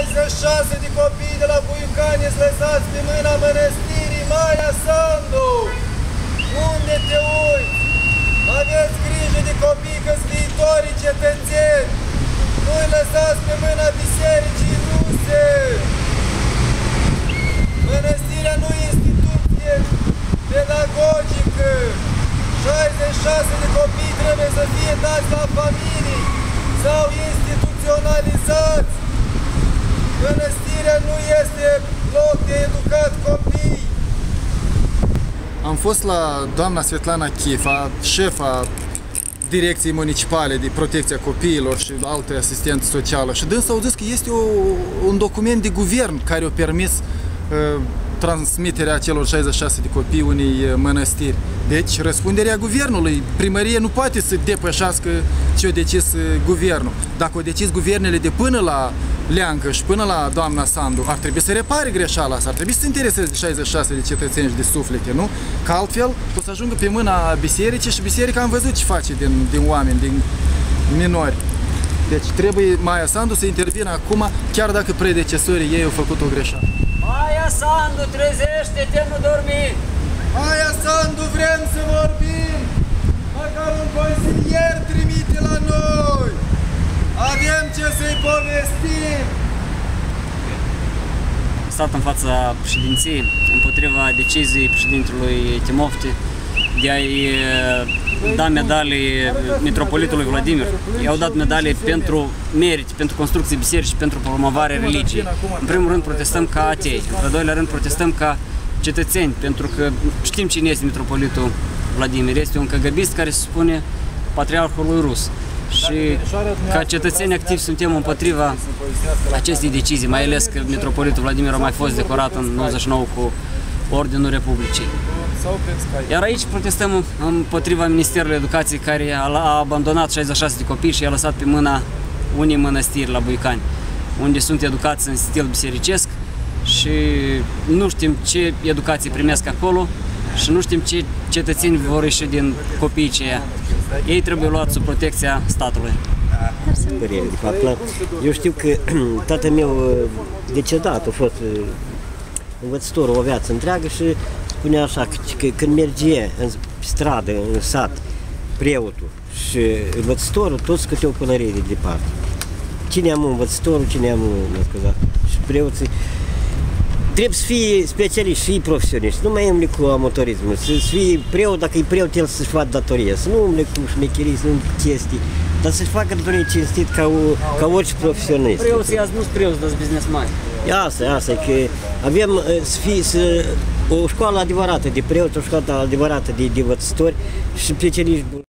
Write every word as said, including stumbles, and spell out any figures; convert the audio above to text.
șaizeci și șase de copii de la Buiucani sunt lăsați pe mâna mănăstirii Maia Sandu. Unde te uiți? Aveți grijă de copii că-s viitorii cetățeni. Nu-i lăsați pe mâna bisericii ruse. Mănăstirea nu e instituție pedagogică. șaizeci și șase de copii trebuie să fie dați la familii sau instituționalizați. Mănăstirea nu este loc de educat copii. Am fost la doamna Svetlana Chifa, șefa Direcției Municipale de Protecție a Copiilor și alte asistență socială, și dânsa au zis că este o, un document de guvern care a permis uh, transmiterea celor șaizeci și șase de copii unei mănăstiri. Deci, răspunderea guvernului. Primăria nu poate să depășească ce-a decis guvernul. Dacă au decis guvernele de până la Leancă și până la doamna Sandu, ar trebui să repare greșeala asta, ar trebui să se intereseze de șaizeci și șase de cetățeni și de suflete, nu? Că altfel o să ajungă pe mâna bisericii și biserica am văzut ce face din, din oameni, din minori. Deci trebuie Maia Sandu să intervină acum, chiar dacă predecesorii ei au făcut o greșeală. Maia Sandu, trezește-te, nu dormi! Maia Sandu, vrem să vorbim! Măcar un consilier trimite la noi! Avem ce să-i povestim! Am stat în fața președinției împotriva deciziei președintelui Timofte de a-i da medalii mitropolitului Vladimir. I-au dat medalii pentru merit, pentru construcție biserici și pentru promovarea religiei. În primul rând protestăm ca atei, în al doilea rând protestăm ca cetățeni, pentru că știm cine este mitropolitul Vladimir. Este un căgăbist care se spune patriarhului rus. Și ca cetățeni activi suntem împotriva acestei decizii, mai ales că mitropolitul Vladimir a mai fost decorat în nouăzeci și nouă cu Ordinul Republicii. Iar aici protestăm împotriva Ministerului Educației, care a abandonat șaizeci și șase de copii și i-a lăsat pe mâna unei mănăstiri la Buiucani, unde sunt educați în stil bisericesc și nu știm ce educație primesc acolo și nu știm ce cetățeni vor ieși din copiii aceia. Ei trebuie luați sub protecția statului. Părere, de fapt, eu știu că tatăl meu decedat a fost învățător o viață întreagă și spunea așa că, că când merge în stradă, în sat, preotul și învățătorul, toți câte o pălărie de departe. Cine am învățătorul, cine am, mă scuza, și preoții. Trebuie să fie specialiști, să fie profesioniști, nu mai umble cu amateurismul, să fie preot, dacă e preot, el să-și facă datorie, să nu umble cu șmecherii, să nu chestii, dar să-și facă datorie cinstit ca, o, ca orice profesionist. Preoții azi nu sunt preoți, dar sunt businessmani. Asta, asta, că avem să fie să, o școală adevărată de preoți, o școală adevărată de, de învățători și specialiști.